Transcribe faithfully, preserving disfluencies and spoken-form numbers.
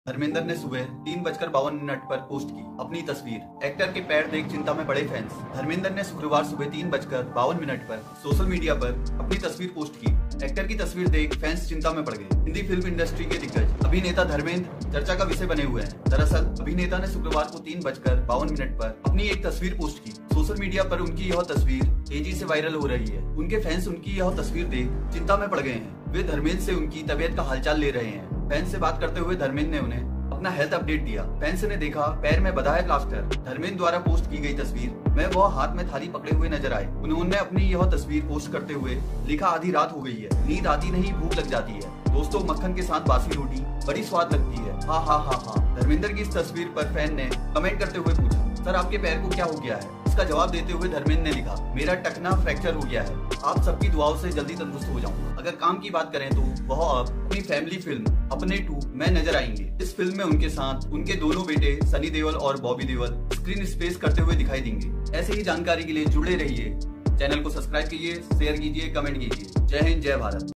धर्मेंद्र ने सुबह तीन बजकर बावन मिनट पर पोस्ट की अपनी तस्वीर। एक्टर के पैर देख चिंता में पड़े फैंस। धर्मेंद्र ने शुक्रवार सुबह तीन बजकर बावन मिनट पर सोशल मीडिया पर अपनी तस्वीर पोस्ट की। एक्टर की तस्वीर देख फैंस चिंता में पड़ गए। हिंदी फिल्म इंडस्ट्री के दिग्गज अभिनेता धर्मेंद्र चर्चा का विषय बने हुए हैं। दरअसल अभिनेता ने शुक्रवार को तीन बजकर बावन मिनट पर अपनी एक तस्वीर पोस्ट की। सोशल मीडिया पर उनकी यह तस्वीर तेजी से वायरल हो रही है। उनके फैंस उनकी यह तस्वीर देख चिंता में पड़ गए हैं। वे धर्मेंद्र से उनकी तबीयत का हालचाल ले रहे हैं। फैंस से बात करते हुए धर्मेंद्र ने उन्हें अपना हेल्थ अपडेट दिया। फैंस ने देखा पैर में बंधा है प्लास्टर। धर्मेंद्र द्वारा पोस्ट की गई तस्वीर में वह हाथ में थाली पकड़े हुए नजर आए। उन्होंने अपनी यह तस्वीर पोस्ट करते हुए लिखा, आधी रात हो गई है, नींद आती नहीं, भूख लग जाती है दोस्तों, मक्खन के साथ बासी रोटी बड़ी स्वाद लगती है, हा हा हा हा। धर्मेंद्र की इस तस्वीर पर फैन ने कमेंट करते हुए पूछा, सर आपके पैर को क्या हो गया है? इसका जवाब देते हुए धर्मेंद्र ने लिखा, मेरा टखना फ्रैक्चर हो गया है, आप सबकी दुआओं से जल्दी तंदुरुस्त हो जाऊंगा। अगर काम की बात करें तो वह अब अपनी फैमिली फिल्म अपने टू में नजर आएंगे। इस फिल्म में उनके साथ उनके दोनों बेटे सनी देओल और बॉबी देओल स्क्रीन स्पेस करते हुए दिखाई देंगे। ऐसे ही जानकारी के लिए जुड़े रहिए। चैनल को सब्सक्राइब कीजिए, शेयर कीजिए, कमेंट कीजिए। जय हिंद, जय भारत।